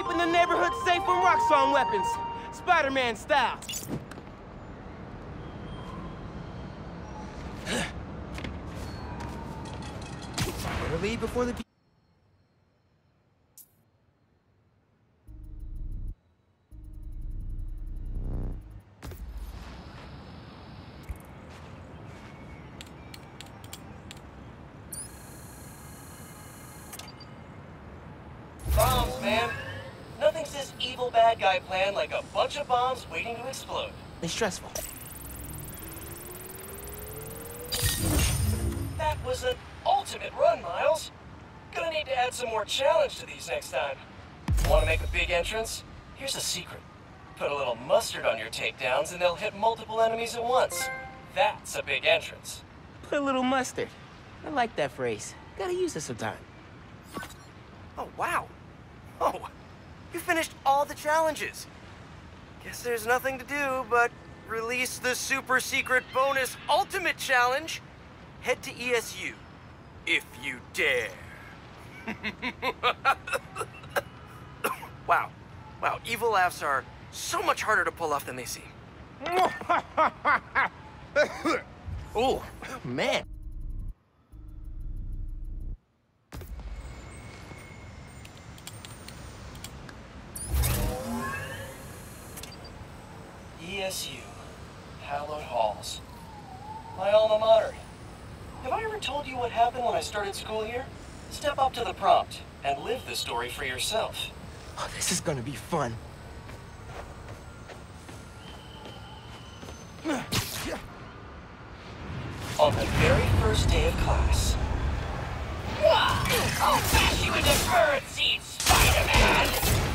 Keeping the neighborhood safe from Roxxon weapons. Spider-Man style. Better leave before the... Bombs, man. Nothing says evil bad guy plan like a bunch of bombs waiting to explode. It's stressful. That was an ultimate run, Miles. Gonna need to add some more challenge to these next time. Want to make a big entrance? Here's a secret. Put a little mustard on your takedowns and they'll hit multiple enemies at once. That's a big entrance. Put a little mustard. I like that phrase. Gotta use it sometime. Oh, wow. Oh, you finished all the challenges. Guess there's nothing to do but release the super secret bonus ultimate challenge. Head to ESU, if you dare. Wow. Wow, evil laughs are so much harder to pull off than they seem. Oh, man. ESU, hallowed halls. My alma mater. Have I ever told you what happened when I started school here? Step up to the prompt and live the story for yourself. Oh, this is gonna be fun. On the very first day of class. I'll bash you into bird seed, Spider-Man!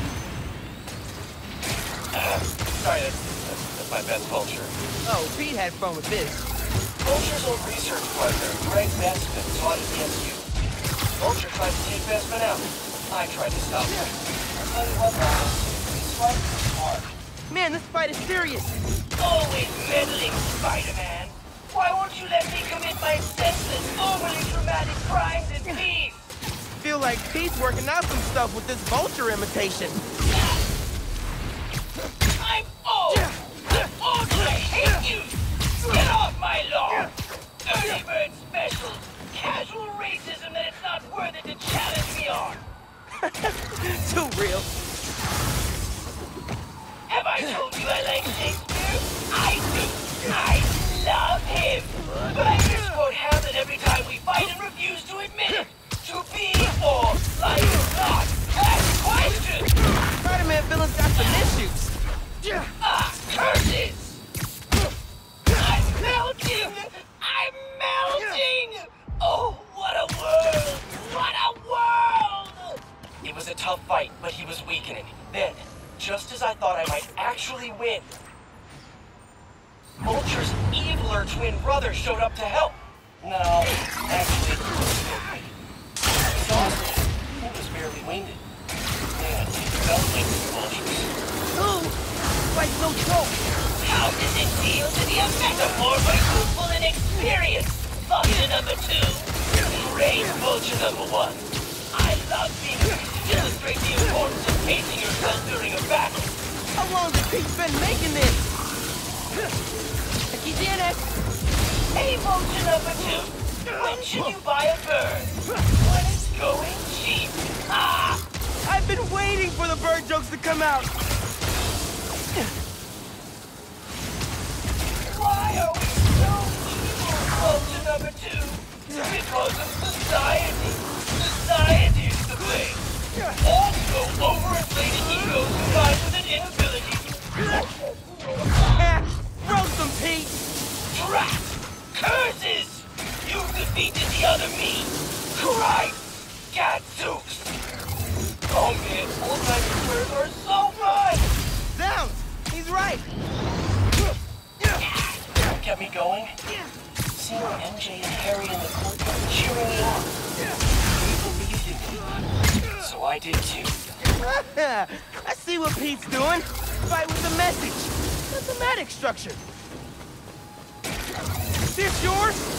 Sorry, that's my best vulture. Oh, Pete had fun with this. Vulture's old research partner, Greg Bestman, taught at ESU. Vulture tried to take Bestman out. I tried to stop him. I'll tell you what, Miles, this fight is hard. Man, this fight is serious. Always meddling, Spider-Man. Why won't you let me commit my senseless, overly dramatic crimes in peace? Feel like Pete's working out some stuff with this vulture imitation. I'm old! I'm old and I hate you! Get off my lawn! Early bird special! Casual racism that it's not worth it to challenge me on! Too real. Have I told you I like Shakespeare? I do! I love him! But I misquote Hamlet every time we fight and refuse to admit it! To be or like not? Ask questions! Spider-Man villains got some issues. Curses! I'm melting! I'm melting! Oh, what a world! What a world! It was a tough fight, but he was weakening. Then, just as I thought I might actually win, Vulture's eviler twin brother showed up to help. No, actually, he was exhausted. He was barely winded. Man, he felt like Vulture's. Ooh, like no joke. How does it feel to be a metaphor for youthful inexperience? Vulture number 2. Great Vulture number 1. I love being able to illustrate the importance of pacing yourself during a battle. How long has Pete been making this? He did it. Hey, Vulture number 2. When should you buy a bird? When it's going cheap. Ah! I've been waiting for the bird jokes to come out. Why are we so evil, Vulture number 2? Because of society. Society is to blame. Also, overinflated egos combined with an inability. Roast them, Pete. Drat! Curses! You defeated the other me. Christ! Gadzooks! Oh man, old-time birds are so fun! Zounds, he's right. Don't get me going. Seeing MJ and Harry in the courtyard cheering me on. We believed in me. So I did too. I see what Pete's doing. Fight with the message. Mathematic structure. This yours?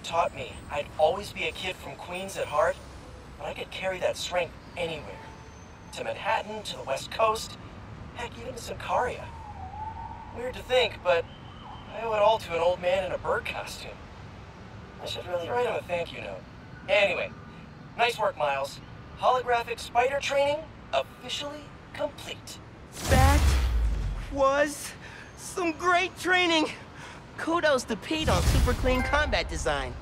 it taught me I'd always be a kid from Queens at heart, but I could carry that strength anywhere. To Manhattan, to the West Coast, heck, even to Sicaria. Weird to think, but I owe it all to an old man in a bird costume. I should really write him a thank you note. Anyway, nice work, Miles. Holographic spider training officially complete. That was some great training. Kudos to Pete on super clean combat design.